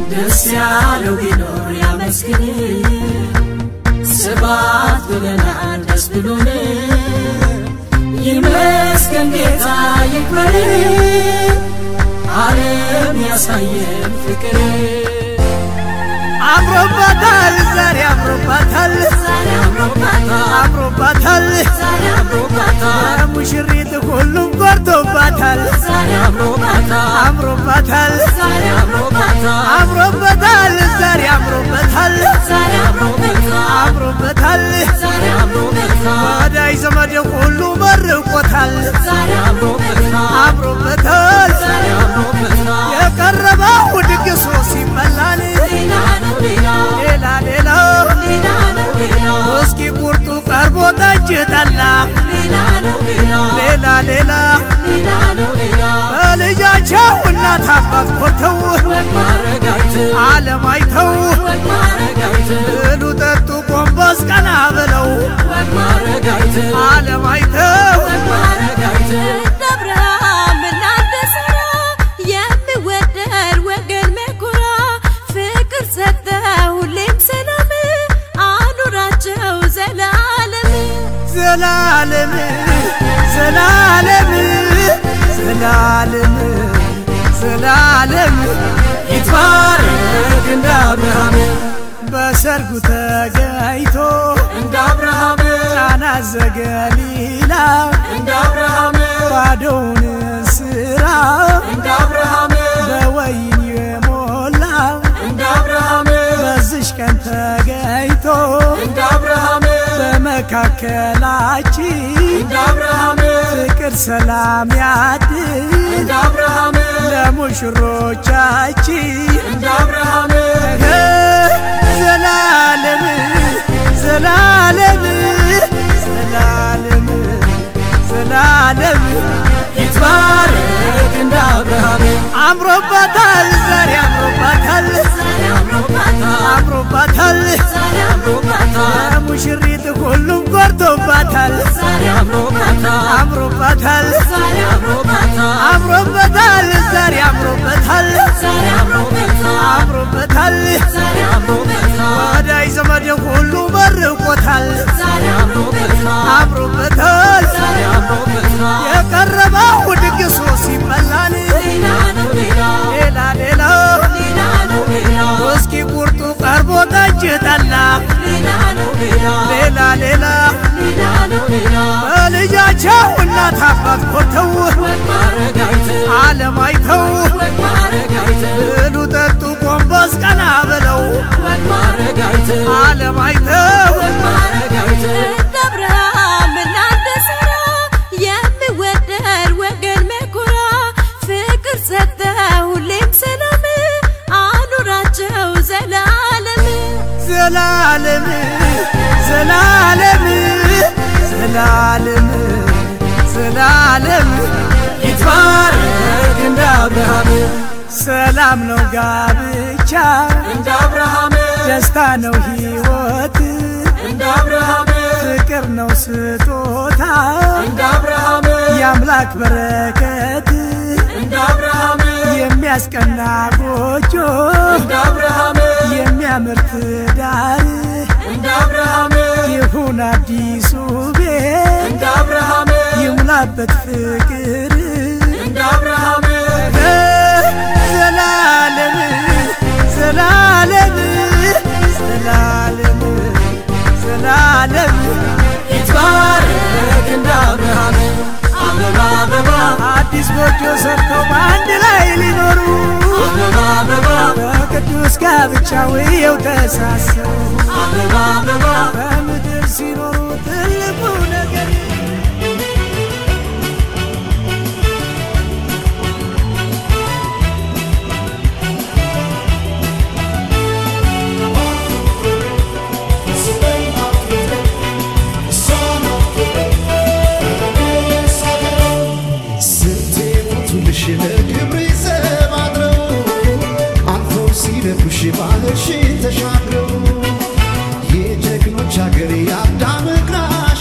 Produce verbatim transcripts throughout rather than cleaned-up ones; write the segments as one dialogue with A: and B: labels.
A: ደስ ያለው ቢኖር ያመስግን ስብሐት ብለናል ደስ ብሎን ይመስገን ጌታ ይክበር ዓለም ያሳየን ፍቅር
B: አምሮባታል ዛሬ አምሮባታል ዛሬ አምሮባታል አምሮባታል
A: ዛሬ አምሮባታል
B: ሙሽሪት ሁሉም ቆርጦባታል
A: ዛሬ አምሮባታል
B: አምሮባታል
A: ዛሬ አምሮባታል
B: አምሮባታል ዛሬ አምሮባታል
A: ዛሬ አምሮባታል
B: አምሮባታል
A: ዛሬ አምሮባታል
B: ወዳጅ ዘመድ ሁሉ መርቆታል
A: ዛሬ አምሮባታል
B: አምሮባታል
A: ዛሬ አምሮባታል
B: የቀረበው ድግሱ ሲበላል ሌላ ሌላ እስኪ ቁርጡ ቀርቦ ጠጅ ጠላ ሌላ ሌላ በልጃቸው እናት አባት ኮርተው ዓለም አይተው ብሉ ጠጡ ጎንበስ ቀና ብለው ዓለም አይተው
C: ደብረሃም እናንተ ሥራ የሚወደድ ወገን መኩራ ፍቅር ሰጠ ሁሌም ሰላም አኑራቸው ዘላለም
B: ዘላለም ዘላለም ዘላለም ዘላለም
A: ይትባረክ እንደ አብርሃም
B: በሰርጉ ተገኝቶ
A: እንደ አብርሃም
B: ቃና ዘገሊላ
A: እንደ አብርሃም
B: ባዶውን ስራ
A: እንደ አብርሃም
B: በወይን የሞላ
A: እንደ አብርሃም
B: በዝሽ ቀን ተገኝቶ
A: እንደ አብርሃም
B: በመካከላችን
A: እንደ አብርሃም
B: ፍቅር ሰላም ያድል
A: እንደ አብርሃም
B: ለሙሽሮቻችን
A: እንደ አብርሃም
B: ዘላለም ዘላለም ዘላለም ዘላለም
A: ይትባረክ እንደ አብርሃም
B: አምሮባታል ዛሬ አምሮባታል
A: ዛሬ አምሮባታል
B: አምሮባታል
A: ዛሬ አምሮባታል
B: ሙሽሪት ሁሉም ቆርጦባታል
A: ዛሬ አምሮባታል
B: አምሮባታል
A: ዛሬ አምሮባታል
B: አምሮባታል ዛሬ አምሮባታል
A: ዛሬ አምሮባታል
B: አምሮባታል
A: ዛሬ አምሮባታል
B: ወዳጅ ዘመድ ሁሉ መርቆታል
A: ዛሬ አምሮባታል
B: አምሮባታል
A: ዛሬ አምሮባታል
B: የቀረበው ድግሱ ሲበላል
A: ሌላ ነው ሌላ
B: ሌላ ሌላ እስኪ ቁርጡ ቀርቦ ጠጅ ጠላ
A: ሌላ ነው ሌላ
B: ሌላ ሌላ በልጃቸው እናት አባት ኮርተው ዓለም አይተው ብሉ ጠጡ ጎንበስ ቀና ብለው ዓለም አይተው
C: ደብረሃም እናንተ ሥራ የሚወደድ ወገን መኩራ ፍቅር ሰጠ ሁሌም ሰላም አኑራቸው ዘላለም
B: ዘላለም ዘላለም ዘላለም ዘላለም
A: ይትባረክ እንደ አብርሃም
B: ሰላም ነው ጋብቻ
A: እንደ አብርሃም
B: ደስታ ነው ሕይወት
A: እንደ አብርሃም
B: ፍቅር ነው ስጦታ
A: እንደ አብርሃም
B: የአምላክ በረከት
A: እንደ አብርሃም
B: የሚያስቀና ጎጆ
A: እንደ አብርሃም
B: የሚያምር ትዳር
A: እንደ አብርሃም
B: ይሁን አዲሱ ቤት
A: እንደ አብርሃም
B: ይሙላበት ፍቅር
A: እንደ አብርሃም
B: ዘላለም ዘላለም ዘላለም ዘላለም
A: ይትባረክ እንደ አብርሃም አበባ አበባ
B: አዲስ ጎጆ ሰርተው በአንድ ላይ ሊኖሩ
A: አበባ አበባ
B: በቅዱስ ጋብቻው ይኸው ተሳሰሩ
A: አበባ አበባ
B: በምድር ሲኖሩ ትልቁ ነገር
D: ባህርሽን ተሻግረው የጀግኖች አገር ያዳም ግራሽ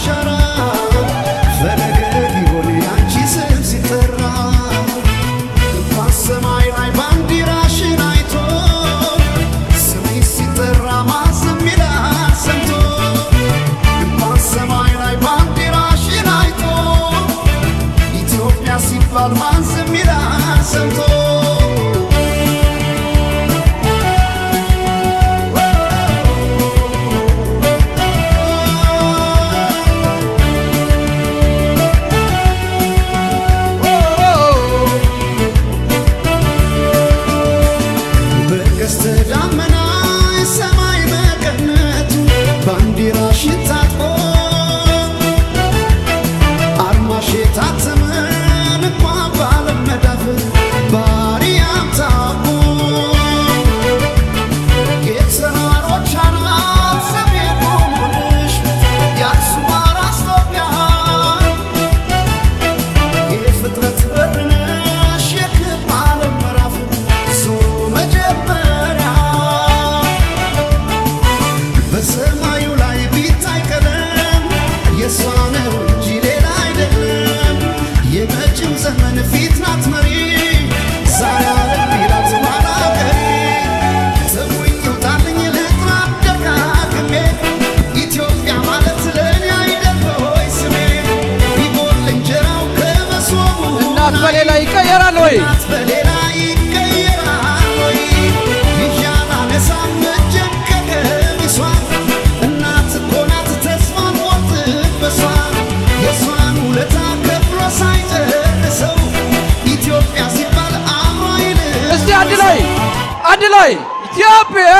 D: ይቀየራል ወይ
E: በሌላ ይቀየራል ወይ ይሻላ ነሳመጀን ከቀሚሷ እናት ኮናት ተስፋን ወጥበሷ የሷን ውለታ ከፍሎ ሳይጨርሰው ኢትዮጵያ ሲባል አማይል
D: እስቲ አንድ ላይ አንድ ላይ ኢትዮጵያ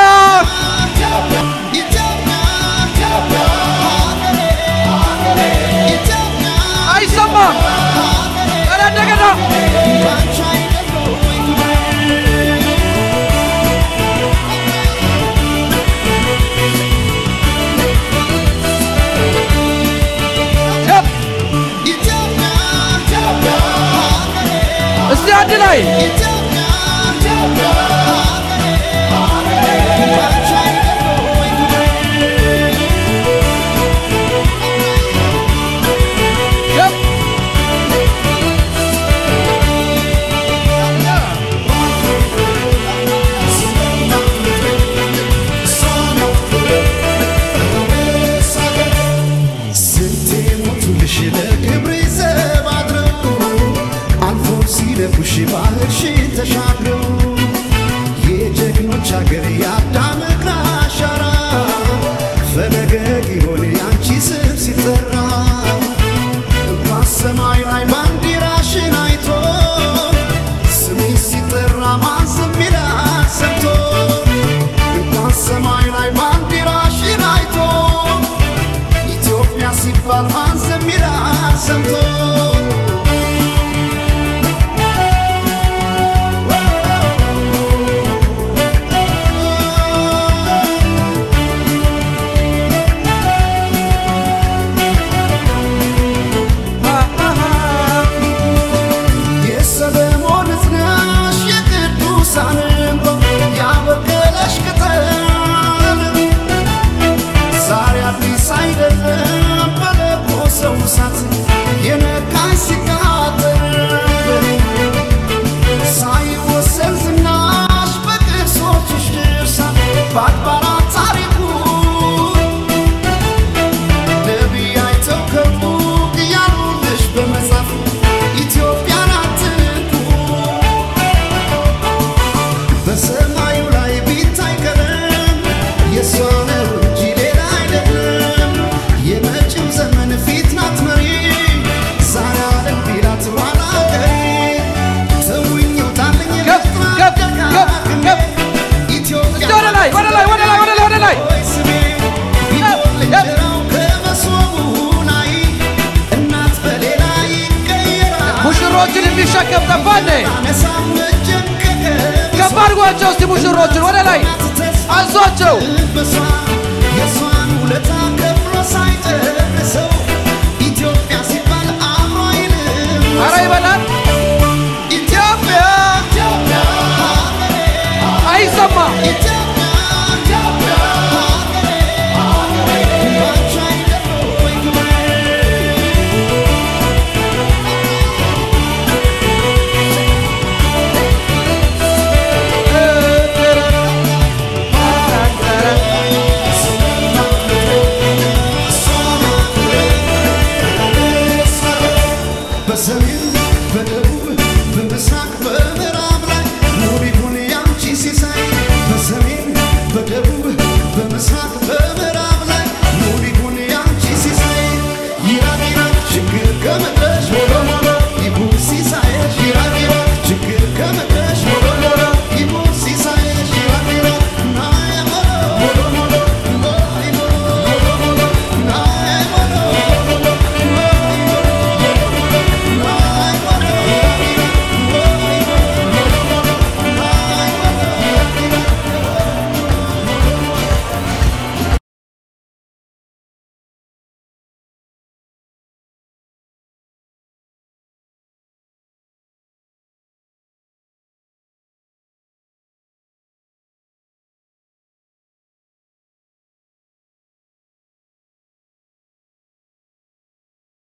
D: አይሰማም ኧረ እንደገና እስቲ አንድ ላይ
E: ባህርሽን ተሻግረው የጀግኖች ሀገር የአዳም እግር አሻራ ፈለገ ጊዮን ያንቺ ስም ሲጠራ በሰማይ ላይ ባንዲራሽን አይቶ ስምሽ ሲጠራ ማን ዝም ይላል ሰምቶ በሰማይ ላይ ባንዲራሽን አይቶ ኢትዮጵያ ሲባል ማን ዝም ይላል ሰምቶ
D: ሙሽሮችን የሚሸከም ጠፋነ ከባርጓቸው እስቲ ሙሽሮችን ወደ ላይ አንሷቸው
E: የሷን ውለታ ከፍሎ ሳይጨርስ